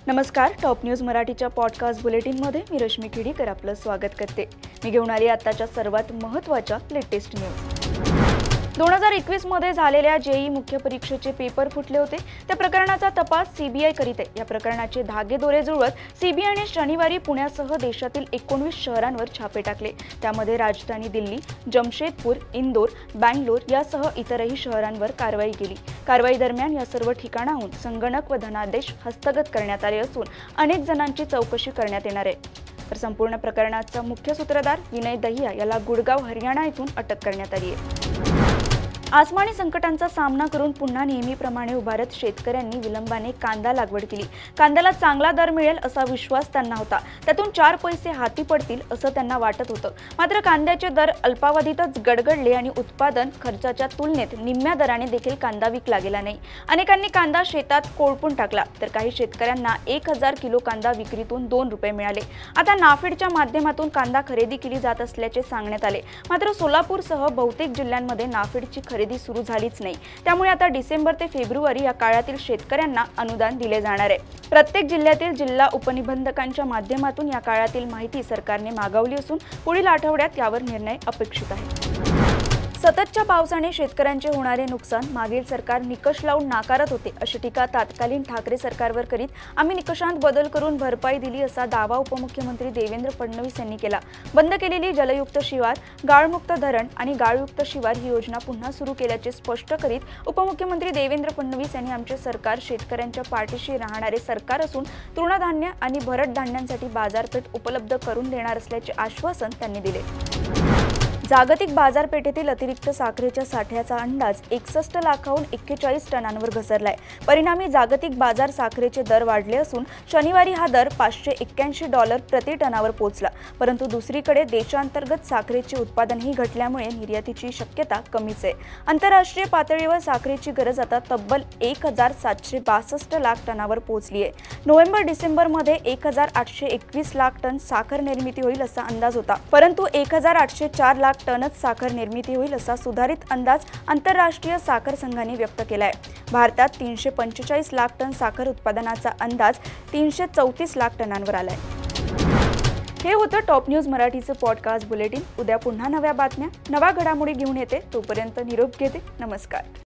नमस्कार, top news मराठीच्या podcast बुलेटिनमध्ये मी रश्मी खेडीकर आपलं स्वागत करते। मी घेऊन आली आताच्या सर्वात महत्त्वाच्या लेटेस्ट न्यूज। 2021 मध्ये झालेल्या जेई मुख्य परीक्षेचे पेपर फुटले होते। त्या प्रकरणाचा तपास सीबीआय करीत आहे। या प्रकरणाचे धागेदोरे जुळवत सीबीआयने शनिवारी पुण्यासह देशातील 19 शहरांवर छापे टाकले। त्यामध्ये राजधानी दिल्ली, जमशेदपूर, इंदोर, बंगलोर यासह इतरही शहरांवर कारवाई केली। कारवाई दरम्यान या सर्व ठिकाणाहून संगणक व धनादेश हस्तगत करण्यात आले असून अनेक जणांची चौकशी करण्यात येणार आहे। तर संपूर्ण प्रकरणाचा मुख्य सूत्रधार विनय दहिया याला गुडगाव, हरियाणा येथून अटक करण्यात आली आहे। आसमानी संकटांचा सामना करून पुन्हा नेहमीप्रमाणे उभारत शेतकऱ्यांनी विलंबाने कांदा लागवड केली। कांद्याला चांगला दर मिळेल असा विश्वास त्यांना होता। त्यातून 4 पैसे हाती पडतील असं त्यांना वाटत होतं। मात्र कांद्याचे दर अल्पावधीतच गडगडले आणि उत्पादन खर्चाच्या तुलनेत निम्म्या दराने देखील कांदा विकला गेला नाही। अनेकांनी कांदा शेतात कोळपून टाकला, तर काही शेतकऱ्यांना 1000 किलो कांदा विक्रीतून 2 रुपये मिळाले। आता नाफेडच्या माध्यमातून कांदा खरेदी केली जात असल्याचे सांगण्यात आले। मात्र सोलापूरसह बहुतेक जिल्ह्यांमध्ये नाफेडची खरेदी सुरू झालीच नाही। त्यामुळे आता डिसेंबर ते फेब्रुवारी या काळातील शेतकऱ्यांना अनुदान दिले जाणार आहे। प्रत्येक जिल्ह्यातील जिल्हा उपनिबंधकांच्या माध्यमातून या काळातील माहिती सरकारने मागवली असून पुढील आठवड्यात यावर निर्णय अपेक्षित आहे। सततच्या पावसाने शेतकऱ्यांचे होणारे नुकसान मागील सरकार निकष लावून नाकारत होते, अशी टीका तत्कालीन ठाकरे सरकारवर करीत आम्ही निकषांत बदल करून भरपाई दिली असा दावा उपमुख्यमंत्री देवेंद्र फडणवीस यांनी केला। बंद केलेली जलयुक्त शिवार, गाळमुक्त धरण आणि गाळयुक्त शिवार ही योजना पुन्हा सुरू केल्याचे स्पष्ट करीत उपमुख्यमंत्री देवेंद्र फडणवीस यांनी आमचे सरकार शेतकऱ्यांच्या पाठीशी राहणारे सरकार असून तृणधान्य आणि भरड धान्यांसाठी बाजारपेठ उपलब्ध करून देणार असल्याचे आश्वासन त्यांनी दिले। जागतिक बाजारपेठेतील अतिरिक्त साखरेच्या साठ्याचा अंदाज 61 लाखाहून 41 टनांवर घसरलाय। परिणामी जागतिक बाजार साखरेचे दर वाढले असून शनिवारी हा दर $581 प्रति टनावर पोहोचला। परंतु दुसरीकडे देशांतर्गत साखरेचे उत्पादनही घटल्यामुळे निर्यातीची शक्यता कमीच आहे। आंतरराष्ट्रीय पातळीवर साखरेची गरज आता तब्बल 1762 लाख टनावर पोहोचली आहे। नोव्हेंबर-डिसेंबर मध्ये 1821 लाख टन साखर निर्मिती होईल असा अंदाज होता, परंतु 1804 लाख टनच साखर निर्मिती होईल असा सुधारित अंदाज आंतरराष्ट्रीय साखर संघाने व्यक्त केला आहे। भारतात 345 लाख टन साखर उत्पादनाचा अंदाज 334 लाख टनांवर आलाय। हे होतं टॉप न्यूज मराठीचं पॉडकास्ट बुलेटिन। उद्या पुन्हा नव्या बातम्या, नव्या घडामोडी घेऊन येते। तोपर्यंत निरोप घेते। नमस्कार।